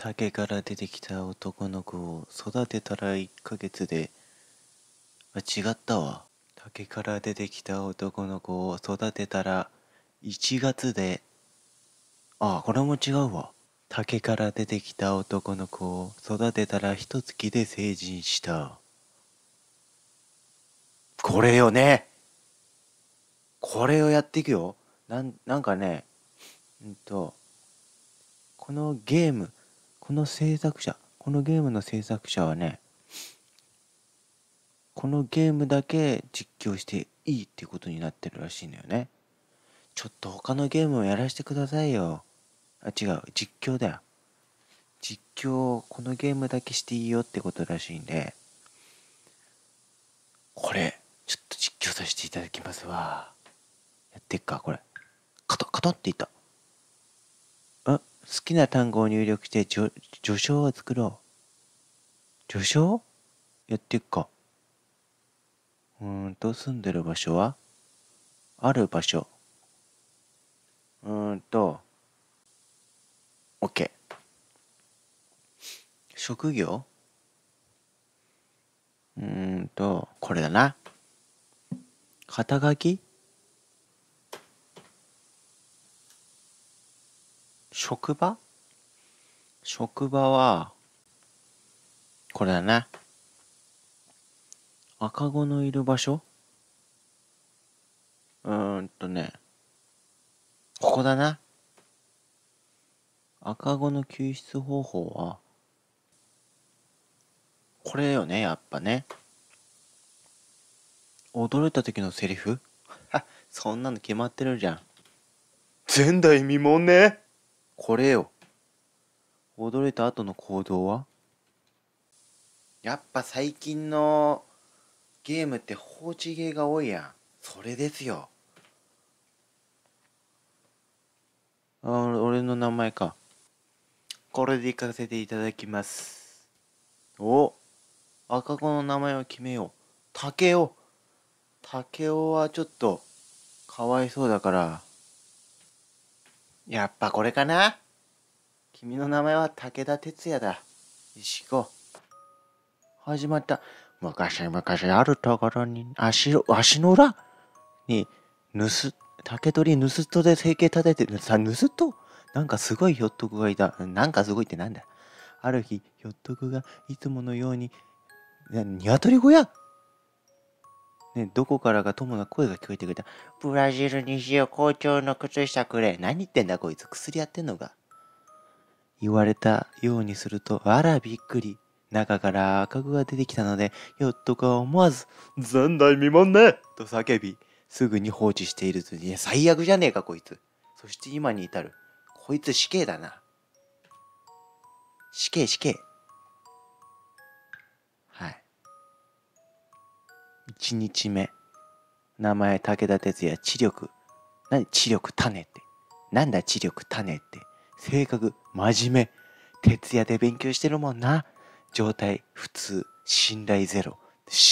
竹から出てきた男の子を育てたら1ヶ月で、違ったわ。竹から出てきた男の子を育てたら1月で、これも違うわ。竹から出てきた男の子を育てたら1月で成人した。これよね。これをやっていくよ。なんかね、このゲーム、このゲームの制作者はね、このゲームだけ実況していいっていうことになってるらしいんだよね。ちょっと他のゲームをやらせてくださいよ。違う、実況だよ。実況、このゲームだけしていいよってことらしいんで、これ、ちょっと実況させていただきますわ。やってっか、これ。カトって言った。好きな単語を入力して序章を作ろう。序章やってっか。住んでる場所はある場所。OK。職業これだな。肩書き職場は、これだな。赤子のいる場所ここだな。赤子の救出方法は、これよね、やっぱね。驚いた時のセリフそんなの決まってるじゃん。前代未聞ね。これよ。驚いた後の行動はやっぱ最近のゲームって放置ゲーが多いやん。それですよ。俺の名前か。これで行かせていただきます。赤子の名前を決めよう。竹雄はちょっとかわいそうだから、やっぱこれかな。君の名前は武田鉄矢だ。よし行こう。始まった。昔々あるところに足の裏に竹取盗人で生計立ててる盗人なんかすごいひょっとこがいた。なんかすごいってなんだ。ある日ひょっとこがいつものように鶏小屋ね、どこからか友の声が聞こえてくれた。ブラジルにしよう、校長の靴下くれ。何言ってんだこいつ、薬やってんのか。言われたようにすると、あらびっくり。中から赤子が出てきたので、ひょっとこは思わず、前代未聞ねと叫び、すぐに放置していると、最悪じゃねえかこいつ。そして今に至る。こいつ死刑だな。死刑。はい。1日目。名前武田鉄矢、知力。何知力種って。なんだ知力種って。性格真面目。徹夜で勉強してるもんな。状態普通。信頼ゼロ。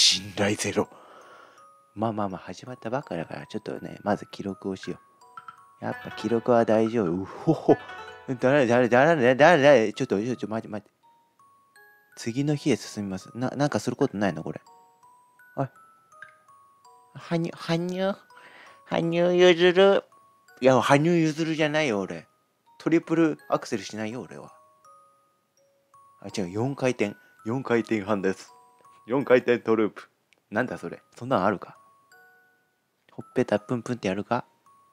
まあ始まったばっかだからちょっとねまず記録をしよう。やっぱ記録は大丈夫。うほほ。誰ちょっと待って。次の日へ進みます。なんかすることないのこれ。おい。羽生結弦。いや、羽生結弦じゃないよ、俺。トリプルアクセルしないよ、俺は。違う、4回転半です。4回転トループ。なんだそれ。そんなのあるか。ほっぺたプンプンってやるか。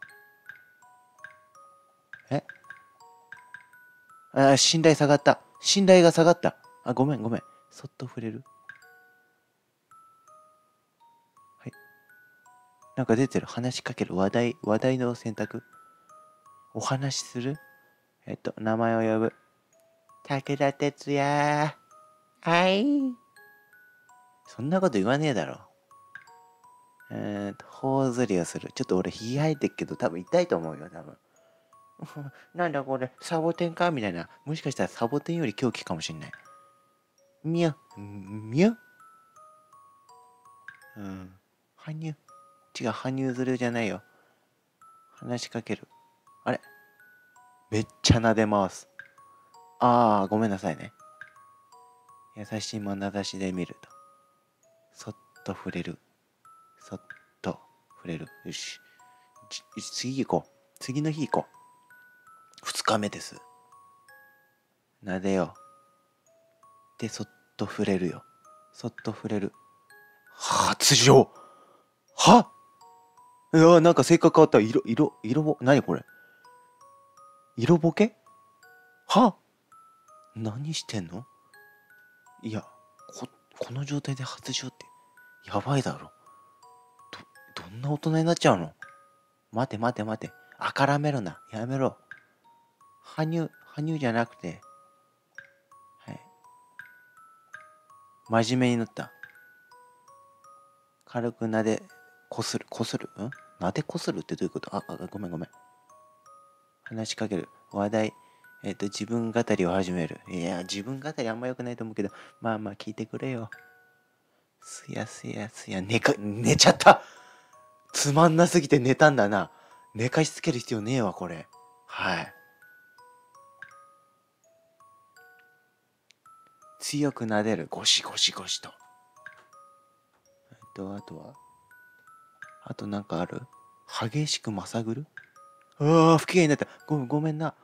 信頼下がった。信頼が下がった。ごめん。そっと触れる。はい。なんか出てる。話しかける。話題の選択。お話しする。名前を呼ぶ。武田鉄矢。はい。そんなこと言わねえだろ。頬ずりをする。ちょっと俺、ひげ生えてっけど、多分痛いと思うよ、多分。なんだこれ、サボテンかみたいな。もしかしたらサボテンより狂気かもしんない。みよ。羽生。違う、羽生結弦じゃないよ。話しかける。あれめっちゃ撫でます。 ああ、ごめんなさいね。優しい眼差しで見ると。そっと触れる。そっと触れる。よし。次行こう。次の日行こう。2日目です。撫でよう。で、そっと触れるよ。そっと触れる。発情。いや、なんか性格変わった。何これ。色ボケ。何してんの。いや、この状態で発情ってやばいだろ。どんな大人になっちゃうの。待て。あからめろな。やめろ。羽生じゃなくて、はい。真面目になった。軽く撫で、こする撫でこするってどういうこと。ごめん。話しかける。話題。自分語りを始める。いや、自分語りあんま良くないと思うけど、まあ聞いてくれよ。すや、寝ちゃった。つまんなすぎて寝たんだな。寝かしつける必要ねえわ、これ。はい。強く撫でる。ゴシゴシと。あとなんかある。激しくまさぐる。不機嫌になった。ごめんな。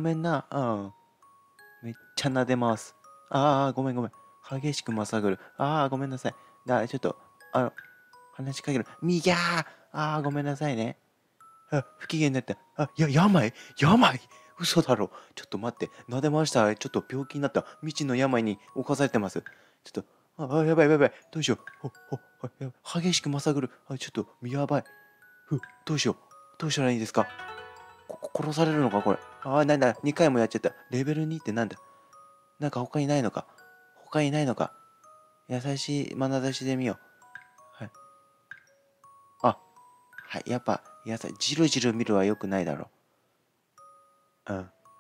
めっちゃ撫でます。ごめん。激しくまさぐる。ごめんなさい。ちょっと、話しかける。ごめんなさいね。不機嫌になった。病嘘だろ。ちょっと待って。撫でました。ちょっと病気になった。未知の病に侵されてます。ちょっと、やばい。どうしよう。激しくまさぐる。ちょっと、やばい。どうしよう。どうしたらいいですか。殺されるのか、これ。なんだ。2回もやっちゃった。レベル2ってなんだ。なんか他にないのか。優しい眼差しで見よう。はい。はい。やっぱ、じるじる見るは良くないだろう。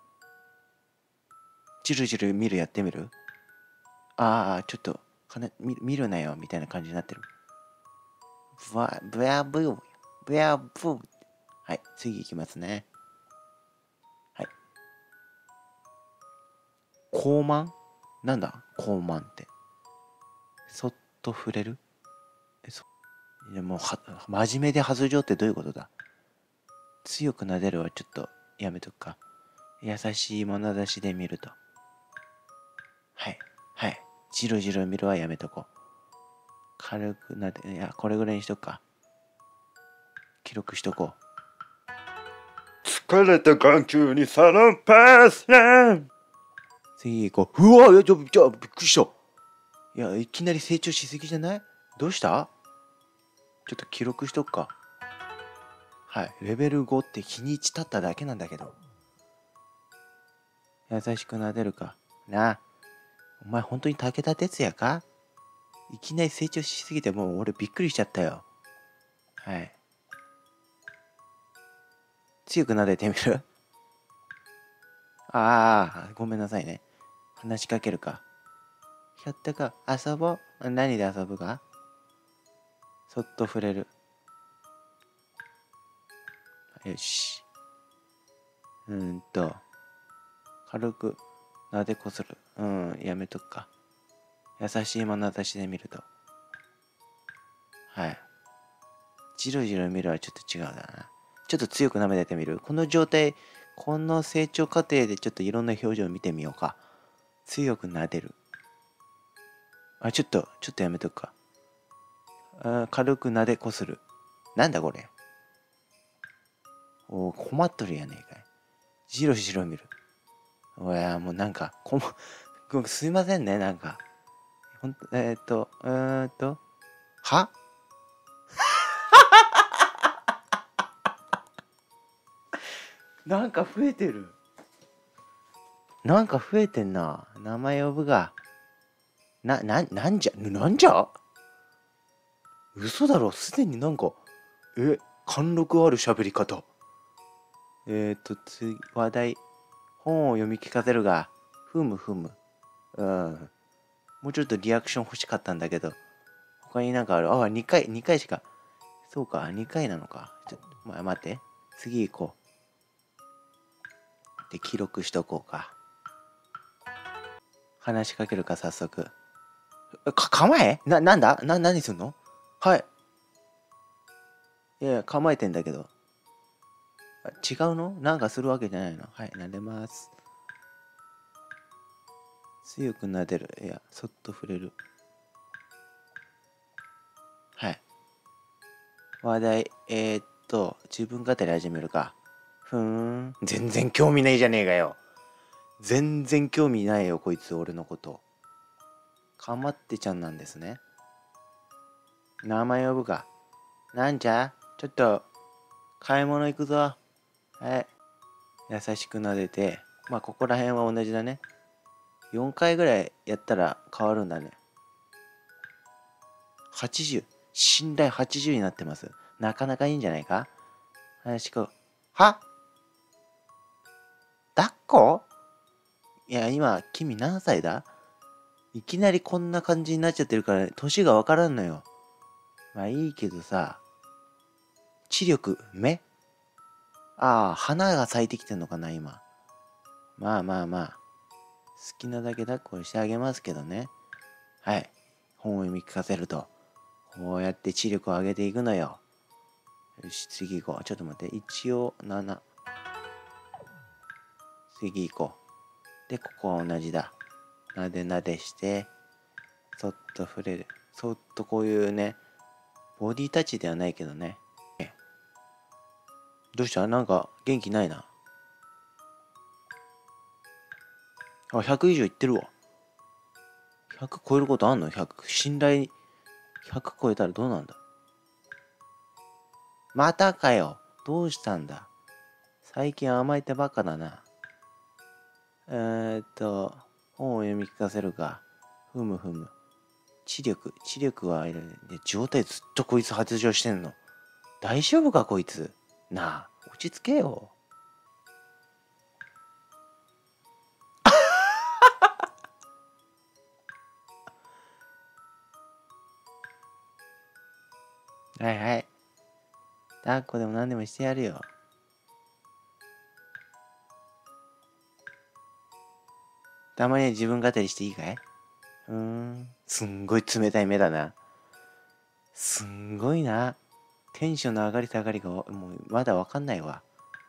じるじる見るやってみる。ちょっと、見るなよ、みたいな感じになってる。ブヤブー。はい。次行きますね。はい。高慢。なんだ高慢って。そっと触れる。いや、もう真面目で発情ってどういうことだ。強く撫でるはちょっとやめとくか。優しい眼差しで見ると。はい。じろじろ見るはやめとこう。軽く撫で、いや、これぐらいにしとくか。記録しとこう。疲れた眼球にサロンパスね。次行こう。うわ、びっくりした。いや、いきなり成長しすぎじゃない。どうした。ちょっと記録しとくか。はい。レベル5って日にち経っただけなんだけど。優しく撫でるか。なあ。お前本当に武田鉄矢か。いきなり成長しすぎてもう俺びっくりしちゃったよ。はい。強く撫でてみる。ごめんなさいね。話しかけるか。ひょっとこ遊ぼう。何で遊ぶか。そっと触れる。よし。軽く撫でこする。やめとくか。優しい眼差しで見ると。はい。じろじろ見るはちょっと違うだな。ちょっと強く舐めてみる。この状態、この成長過程でちょっといろんな表情を見てみようか。強く撫でる。ちょっとやめとくか。軽く撫でこする。なんだこれ。困っとるやねえかい。じろじろ見る。もうなんか、すいませんね、なんか。はなんか増えてる。なんか増えてんな。名前呼ぶが。なんじゃ嘘だろ。すでになんか、貫禄ある喋り方。話題。本を読み聞かせるが。ふむ。もうちょっとリアクション欲しかったんだけど。他になんかある。2回しか。そうか、2回なのか。待って。次行こう。で、記録しとこうか。 話しかけるか、早速。構えなんだ何すんの？はい。いやいや、構えてんだけど。違うの？なんかするわけじゃないの？はい、撫でます。強く撫でる。いや、そっと触れる。はい。話題、自分語り始めるか。全然興味ないじゃねえかよ。全然興味ないよ、こいつ、俺のこと。かまってちゃんなんですね。名前呼ぶか。なんちゃちょっと、買い物行くぞ。はい。優しく撫でて、まあ、ここら辺は同じだね。4回ぐらいやったら変わるんだね。80。信頼80になってます。なかなかいいんじゃないか？話こう。は？抱っこ？いや、今、君何歳だ？いきなりこんな感じになっちゃってるから、年がわからんのよ。まあいいけどさ、知力、目？ああ、花が咲いてきてんのかな、今。まあまあまあ、好きなだけ抱っこしてあげますけどね。はい。本を読み聞かせると、こうやって知力を上げていくのよ。よし、次行こう。ちょっと待って。一応7。次行こう。で、ここは同じだ。なでなでして、そっと触れる。そっとこういうね、ボディタッチではないけどね。どうした？なんか元気ないな。あ、100以上いってるわ。100超えることあんの？ 100。信頼100超えたらどうなんだ？またかよ。どうしたんだ？最近甘えてばっかだな。本を読み聞かせるか。ふむふむ。知力はいる。で、状態ずっとこいつ発情してんの。大丈夫かこいつ。なあ、落ち着けよ。はいはい。抱っこでも何でもしてやるよ。たまには自分語りしていいかい？すんごい冷たい目だな。すんごいな。テンションの上がり下がりがもうまだわかんないわ。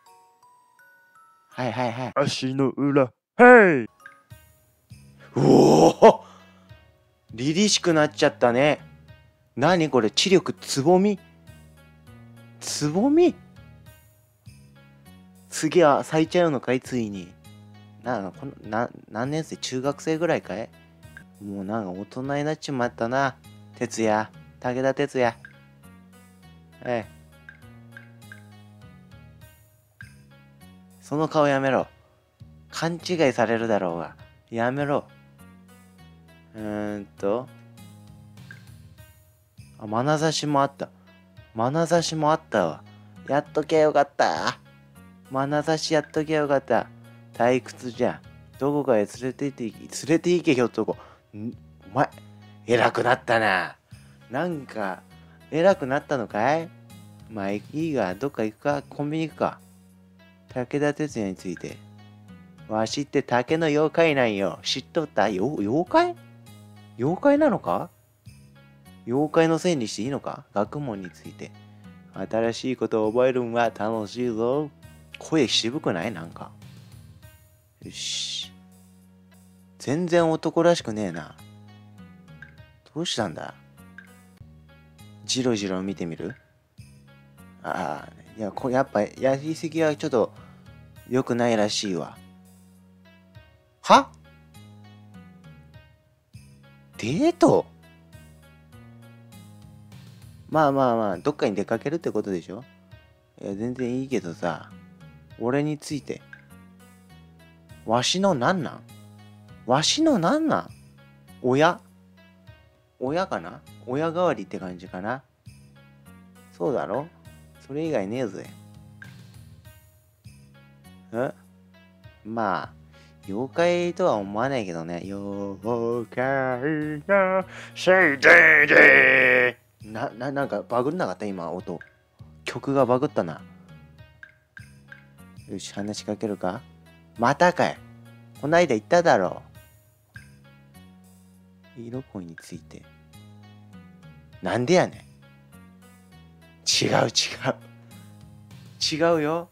はいはいはい。 足の裏。はい。 うお、凛々しくなっちゃったね。何これ、知力つぼみ？つぼみ？次は咲いちゃうのかい、ついに。何年生？中学生ぐらいかい？もうなんか大人になっちまったな。哲也。武田哲也。はい。その顔やめろ。勘違いされるだろうが。やめろ。眼差しもあった。眼差しもあったわ。やっとけよかった。眼差しやっとけよかった。退屈じゃ。どこかへ連れて行けひょっとこ。お前、偉くなったな。なんか、偉くなったのかい？まあいいが、どっか行くか、コンビニ行くか。武田鉄矢について。わしって竹の妖怪なんよ。知っとった？妖怪？妖怪なのか？妖怪のせいにしていいのか？学問について。新しいことを覚えるんは楽しいぞ。声渋くない？なんか。よし。全然男らしくねえな。どうしたんだ？ジロジロ見てみる？ああ、いや、やっぱやりすぎはちょっと良くないらしいわ。は？デート？まあまあまあ、どっかに出かけるってことでしょ？いや、全然いいけどさ、俺について。わしのなんなん？わしのなんなん？親？親かな？親代わりって感じかな？そうだろ？それ以外ねえぜ。まあ、妖怪とは思わないけどね。妖怪のせいでなんかバグんなかった今、音。曲がバグったな。よし、話しかけるか？またかい。こないだ言っただろ色恋について。なんでやねん。違う。違うよ。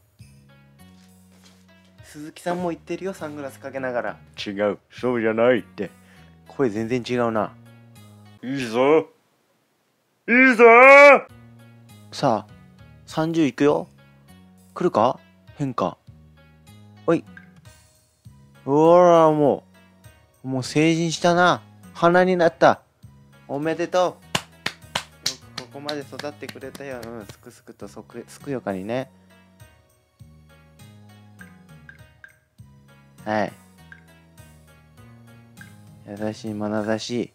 鈴木さんも言ってるよ、サングラスかけながら。 違う、そうじゃないって。 声全然違うな。 いいぞいいぞ。 さあ、30いくよ。来るか変化。おい。ほら、もう成人したな。花になった。おめでとう。よくここまで育ってくれたよ。すくすくとすくよかにね。はい。優しい眼差し。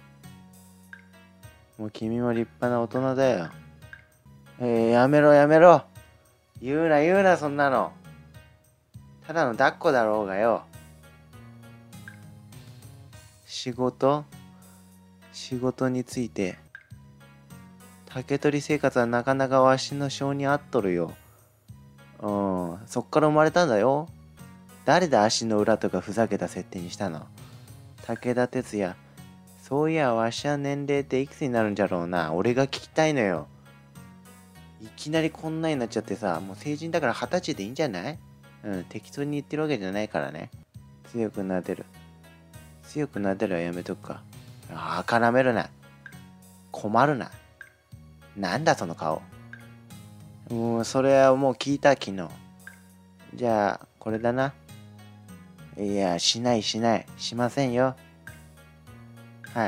もう君も立派な大人だよ。やめろ。言うな、そんなの。ただの抱っこだろうがよ。仕事について。竹取生活はなかなかわしの性に合っとるよ。そっから生まれたんだよ。誰で足の裏とかふざけた設定にしたの？武田鉄矢。そういや、わしは年齢っていくつになるんじゃろうな。俺が聞きたいのよ。いきなりこんなになっちゃってさ、もう成人だから20歳でいいんじゃない？適当に言ってるわけじゃないからね。強くなでるはやめとくか。絡めるな。困るな。なんだその顔。それはもう聞いた、昨日。じゃあ、これだな。いや、しませんよ。はい。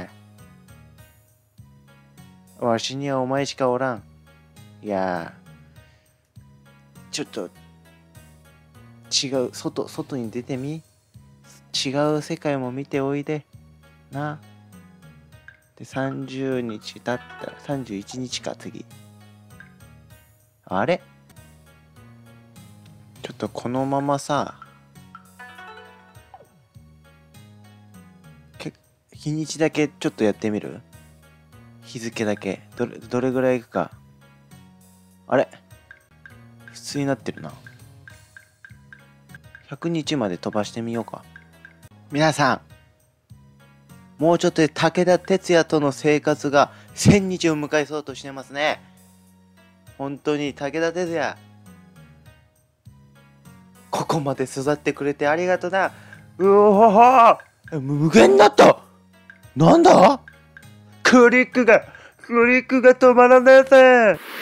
わしにはお前しかおらん。いや、ちょっと、違う、外に出てみ。違う世界も見ておいで。な。で、30日経ったら、31日か、次。あれ？ちょっとこのままさ、日にちだけちょっとやってみる？日付だけ。どれぐらいいくか。あれ？普通になってるな。100日まで飛ばしてみようか。皆さん、もうちょっとで武田鉄矢との生活が1000日を迎えそうとしてますね。本当に武田鉄矢、ここまで育ってくれてありがとな。うおは無限になった。なんだ？クリックが止まらねえぜ。